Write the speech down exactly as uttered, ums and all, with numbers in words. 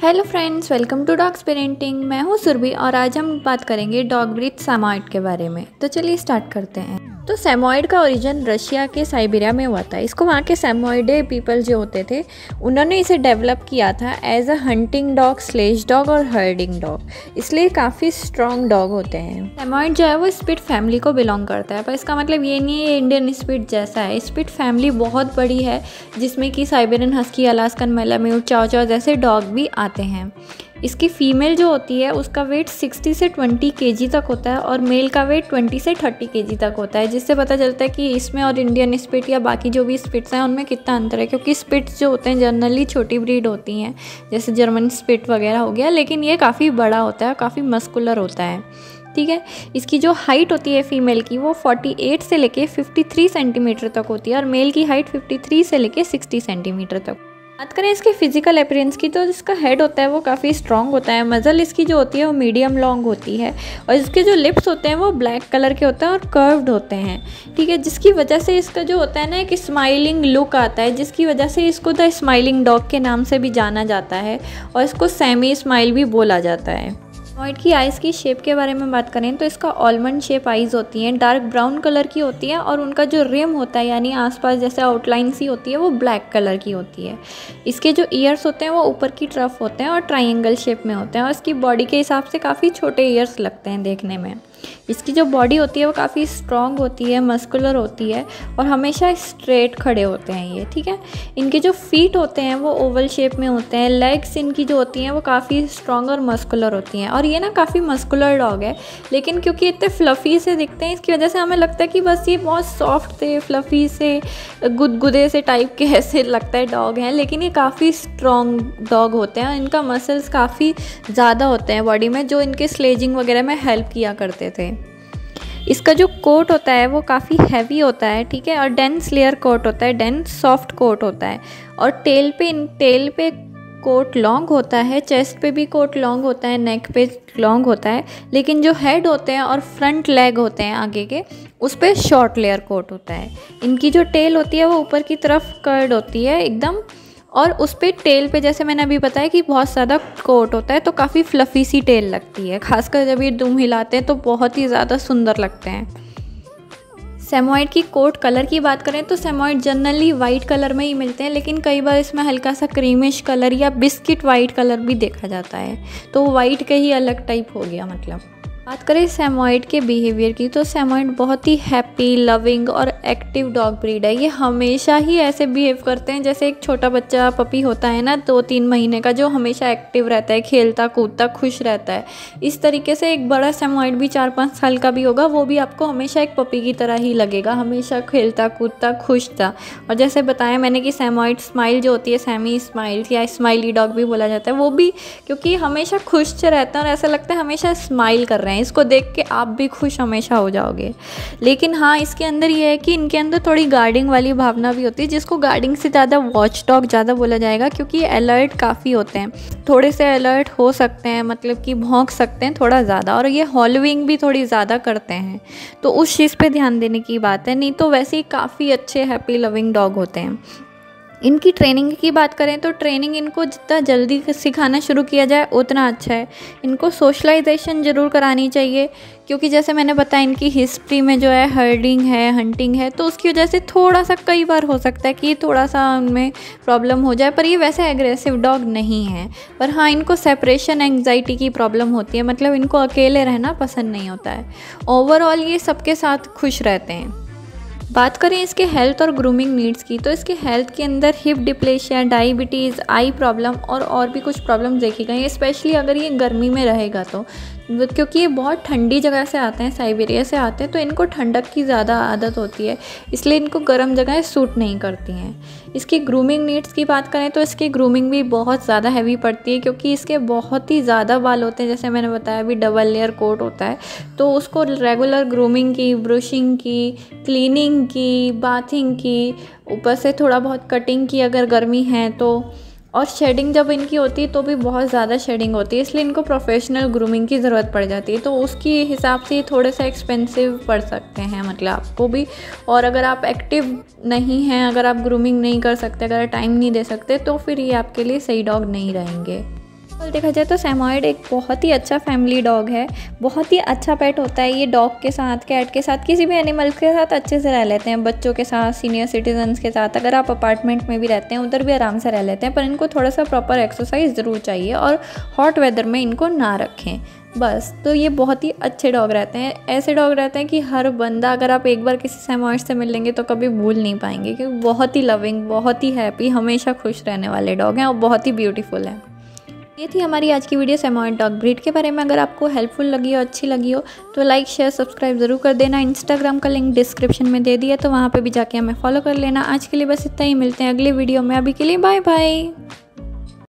Hello friends, welcome to dogs parenting. मैं हूँ सुरभि और आज हम बात करेंगे डॉग ब्रीड सैमोयड के बारे में। तो चलिए स्टार्ट करते हैं। तो सैमोयड का ओरिजिन रशिया के साइबेरिया में हुआ था। इसको वहाँ के सैमोयडे पीपल जो होते थे उन्होंने इसे डेवलप किया था as a hunting dog, sledge dog और हर्डिंग डॉग, इसलिए काफ़ी स्ट्रॉन्ग डॉग होते हैं। सैमोयड जो है वो स्पिट फैमिली को बिलोंग करता है, पर इसका मतलब ये नहीं है ये इंडियन स्पिट जैसा है। स्पिट फैमिली बहुत बड़ी है जिसमें कि साइबेरियन हस्की, अलास्कन मैलाम्यूट, चाओ चाओ जैसे डॉग भी आते हैं। इसकी फीमेल जो होती है उसका वेट साठ से बीस केजी तक होता है और मेल का वेट बीस से तीस केजी तक होता है, जिससे पता चलता है कि इसमें और इंडियन स्पिट या बाकी जो भी स्पिट्स हैं उनमें कितना अंतर है। क्योंकि स्पिट्स जो होते हैं जनरली छोटी ब्रीड होती हैं, जैसे जर्मन स्पिट वगैरह हो गया, लेकिन ये काफ़ी बड़ा होता है, काफ़ी मस्कुलर होता है। ठीक है, इसकी जो हाइट होती है फीमेल की वो अड़तालीस से लेके तिरेपन सेंटीमीटर तक होती है और मेल की हाइट तिरेपन से लेके साठ सेंटीमीटर तक। बात करें इसके फिजिकल अपीयरेंस की तो इसका हेड होता है वो काफ़ी स्ट्रॉन्ग होता है। मज़ल इसकी जो होती है वो मीडियम लॉन्ग होती है और इसके जो लिप्स होते हैं वो ब्लैक कलर के होते हैं और कर्व्ड होते हैं। ठीक है, जिसकी वजह से इसका जो होता है ना एक स्माइलिंग लुक आता है, जिसकी वजह से इसको द स्माइलिंग डॉग के नाम से भी जाना जाता है और इसको सैमी स्माइल भी बोला जाता है। सैमोयड की आइज़ की शेप के बारे में बात करें तो इसका ऑलमंड शेप आइज़ होती हैं, डार्क ब्राउन कलर की होती है और उनका जो रिम होता है यानी आसपास जैसे आउटलाइन सी होती है वो ब्लैक कलर की होती है। इसके जो ईयर्स होते हैं वो ऊपर की तरफ होते हैं और ट्रायंगल शेप में होते हैं और इसकी बॉडी के हिसाब से काफ़ी छोटे ईयर्स लगते हैं देखने में। इसकी जो बॉडी होती है वो काफ़ी स्ट्रॉन्ग होती है, मस्कुलर होती है और हमेशा स्ट्रेट खड़े होते हैं ये। ठीक है, इनके जो फीट होते हैं वो ओवल शेप में होते हैं। लेग्स इनकी जो होती हैं वो काफ़ी स्ट्रॉन्ग और मस्कुलर होती हैं और ये ना काफ़ी मस्कुलर डॉग है, लेकिन क्योंकि इतने फ्लफ़ी से दिखते हैं इसकी वजह से हमें लगता है कि बस ये बहुत सॉफ्ट से, फ्लफ़ी से, गुदगुदे से टाइप के ऐसे लगता है डॉग हैं, लेकिन ये काफ़ी स्ट्रॉन्ग डॉग होते हैं और इनका मसल्स काफ़ी ज़्यादा होते हैं बॉडी में, जो इनके स्लेजिंग वगैरह में हेल्प किया करते थे। इसका जो कोट होता है वो काफ़ी हैवी होता है, ठीक है, और डेंस लेयर कोट होता है, डेंस सॉफ्ट कोट होता है और टेल पे टेल पे कोट लॉन्ग होता है, चेस्ट पे भी कोट लॉन्ग होता है, नेक पे लॉन्ग होता है, लेकिन जो हेड होते हैं और फ्रंट लेग होते हैं आगे के उस पर शॉर्ट लेयर कोट होता है। इनकी जो टेल होती है वो ऊपर की तरफ कर्ड होती है एकदम और उस पर टेल पे जैसे मैंने अभी बताया कि बहुत ज़्यादा कोट होता है तो काफ़ी फ्लफ़ी सी टेल लगती है, खासकर जब ये दुम हिलाते हैं तो बहुत ही ज़्यादा सुंदर लगते हैं। सैमोयड की कोट कलर की बात करें तो सैमोयड जनरली वाइट कलर में ही मिलते हैं, लेकिन कई बार इसमें हल्का सा क्रीमिश कलर या बिस्किट वाइट कलर भी देखा जाता है, तो वाइट का ही अलग टाइप हो गया। मतलब बात करें सैमोयड के बिहेवियर की तो सैमोयड बहुत ही हैप्पी, लविंग और एक्टिव डॉग ब्रीड है। ये हमेशा ही ऐसे बिहेव करते हैं जैसे एक छोटा बच्चा पपी होता है ना दो तीन महीने का, जो हमेशा एक्टिव रहता है, खेलता कूदता खुश रहता है। इस तरीके से एक बड़ा सैमोयड भी चार पाँच साल का भी होगा, वो भी आपको हमेशा एक पपी की तरह ही लगेगा, हमेशा खेलता कूदता खुश था। और जैसे बताया मैंने कि सैमोयड स्माइल जो होती है, सैमी स्माइल या स्माइली डॉग भी बोला जाता है, वो भी क्योंकि हमेशा खुश से रहता है और ऐसा लगता है हमेशा स्माइल कर रहे हैं, इसको देख के आप भी खुश हमेशा हो जाओगे। लेकिन हाँ, इसके अंदर ये है कि इनके अंदर थोड़ी गार्डिंग वाली भावना भी होती है, जिसको गार्डिंग से ज़्यादा वॉच डॉग ज़्यादा बोला जाएगा, क्योंकि ये अलर्ट काफ़ी होते हैं, थोड़े से अलर्ट हो सकते हैं, मतलब कि भौंक सकते हैं थोड़ा ज़्यादा, और ये हॉलोइंग भी थोड़ी ज़्यादा करते हैं, तो उस चीज़ पे ध्यान देने की बात है। नहीं तो वैसे ही काफ़ी अच्छे हैप्पी लविंग डॉग होते हैं। इनकी ट्रेनिंग की बात करें तो ट्रेनिंग इनको जितना जल्दी सिखाना शुरू किया जाए उतना अच्छा है। इनको सोशलाइजेशन ज़रूर करानी चाहिए, क्योंकि जैसे मैंने बताया इनकी हिस्ट्री में जो है हर्डिंग है, हंटिंग है, तो उसकी वजह से थोड़ा सा कई बार हो सकता है कि थोड़ा सा उनमें प्रॉब्लम हो जाए, पर ये वैसे एग्रेसिव डॉग नहीं है। पर हाँ, इनको सेपरेशन एंग्जाइटी की प्रॉब्लम होती है, मतलब इनको अकेले रहना पसंद नहीं होता है। ओवरऑल ये सबके साथ खुश रहते हैं। बात करें इसके हेल्थ और ग्रूमिंग नीड्स की तो इसके हेल्थ के अंदर hip dysplasia, diabetes, eye problem और और भी कुछ प्रॉब्लम देखी गई, स्पेशली अगर ये गर्मी में रहेगा तो, क्योंकि ये बहुत ठंडी जगह से आते हैं, साइबेरिया से आते हैं, तो इनको ठंडक की ज़्यादा आदत होती है, इसलिए इनको गर्म जगहें सूट नहीं करती हैं। इसकी ग्रूमिंग नीड्स की बात करें तो इसकी ग्रूमिंग भी बहुत ज़्यादा हैवी पड़ती है, क्योंकि इसके बहुत ही ज़्यादा बाल होते हैं, जैसे मैंने बताया अभी डबल लेयर कोट होता है, तो उसको रेगुलर ग्रूमिंग की, ब्रशिंग की, क्लीनिंग की, बाथिंग की, ऊपर से थोड़ा बहुत कटिंग की अगर गर्मी है तो, और शेडिंग जब इनकी होती है तो भी बहुत ज़्यादा शेडिंग होती है, इसलिए इनको प्रोफेशनल ग्रूमिंग की ज़रूरत पड़ जाती है, तो उसकी हिसाब से ये थोड़े से एक्सपेंसिव पड़ सकते हैं, मतलब आपको भी। और अगर आप एक्टिव नहीं हैं, अगर आप ग्रूमिंग नहीं कर सकते, अगर टाइम नहीं दे सकते, तो फिर ये आपके लिए सही डॉग नहीं रहेंगे। और देखा जाए तो सेमॉइड एक बहुत ही अच्छा फैमिली डॉग है, बहुत ही अच्छा पेट होता है। ये डॉग के साथ, कैट के साथ, किसी भी एनिमल के साथ अच्छे से रह लेते हैं, बच्चों के साथ, सीनियर सिटीजन्स के साथ। अगर आप अपार्टमेंट में भी रहते हैं उधर भी आराम से रह लेते हैं, पर इनको थोड़ा सा प्रॉपर एक्सरसाइज ज़रूर चाहिए और हॉट वेदर में इनको ना रखें बस। तो ये बहुत ही अच्छे डॉग रहते हैं, ऐसे डॉग रहते हैं कि हर बंदा, अगर आप एक बार किसी सेमॉइड से मिल लेंगे तो कभी भूल नहीं पाएंगे, क्योंकि बहुत ही लविंग, बहुत ही हैप्पी, हमेशा खुश रहने वाले डॉग हैं और बहुत ही ब्यूटीफुल हैं। ये थी हमारी आज की वीडियो सेमॉइड डॉग ब्रीड के बारे में। अगर आपको हेल्पफुल लगी हो, अच्छी लगी हो, तो लाइक शेयर सब्सक्राइब ज़रूर कर देना। इंस्टाग्राम का लिंक डिस्क्रिप्शन में दे दिया, तो वहाँ पे भी जाके हमें फॉलो कर लेना। आज के लिए बस इतना ही, मिलते हैं अगले वीडियो में। अभी के लिए बाय बाय।